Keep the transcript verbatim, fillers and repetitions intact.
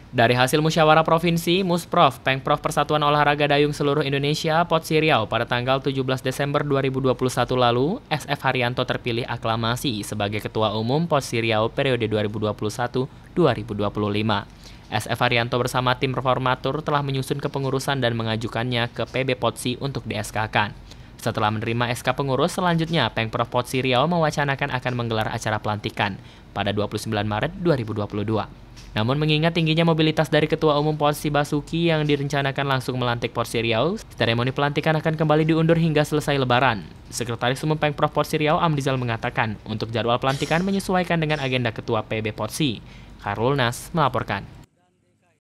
Dari hasil musyawarah provinsi, Musprov, Pengprov Persatuan Olahraga Dayung Seluruh Indonesia, Potsi Riau pada tanggal tujuh belas Desember dua ribu dua puluh satu lalu, S F Haryanto terpilih aklamasi sebagai Ketua Umum Potsi Riau periode dua ribu dua puluh satu sampai dua ribu dua puluh lima. S F Haryanto bersama tim reformatur telah menyusun kepengurusan dan mengajukannya ke P B Potsi untuk di S K-kan. Setelah menerima S K pengurus, selanjutnya Pengprov Potsi Riau mewacanakan akan menggelar acara pelantikan pada dua puluh sembilan Maret dua ribu dua puluh dua. Namun mengingat tingginya mobilitas dari Ketua Umum Potsi Basuki yang direncanakan langsung melantik Potsi Riau, seremoni pelantikan akan kembali diundur hingga selesai Lebaran. Sekretaris Umum Pengprov Potsi Riau Amrizal mengatakan untuk jadwal pelantikan menyesuaikan dengan agenda Ketua P B Potsi. Khairul Nas melaporkan.